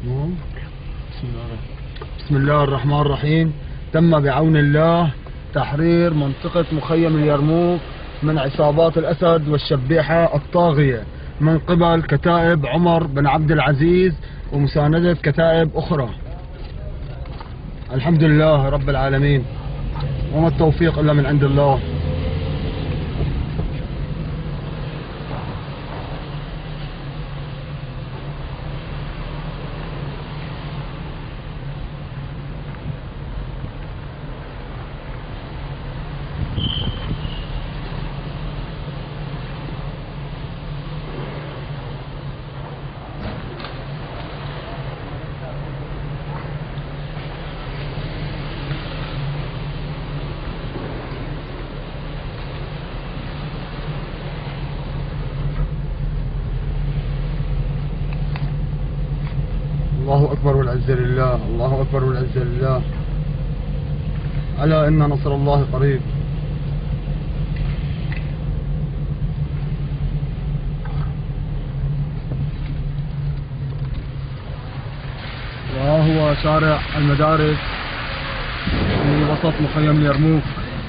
بسم الله الرحمن الرحيم. تم بعون الله تحرير منطقة مخيم اليرموك من عصابات الأسد والشبيحة الطاغية من قبل كتائب عمر بن عبد العزيز ومساندة كتائب أخرى. الحمد لله رب العالمين، وما التوفيق إلا من عند الله. الله أكبر والعزة لله، الله أكبر والعزة لله. ألا إن نصر الله قريب. وهو شارع المدارس في وسط مخيم اليرموك.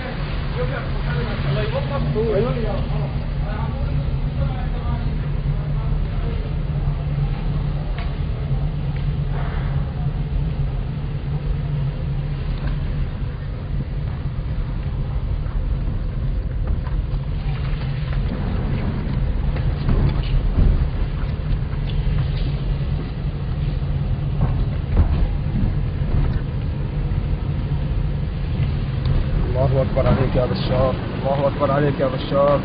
الله أكبر عليك يا بشار، الله أكبر عليك يا بشار.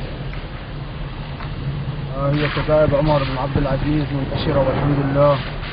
هي كتائب عمر بن عبد العزيز منتشرة والحمد لله.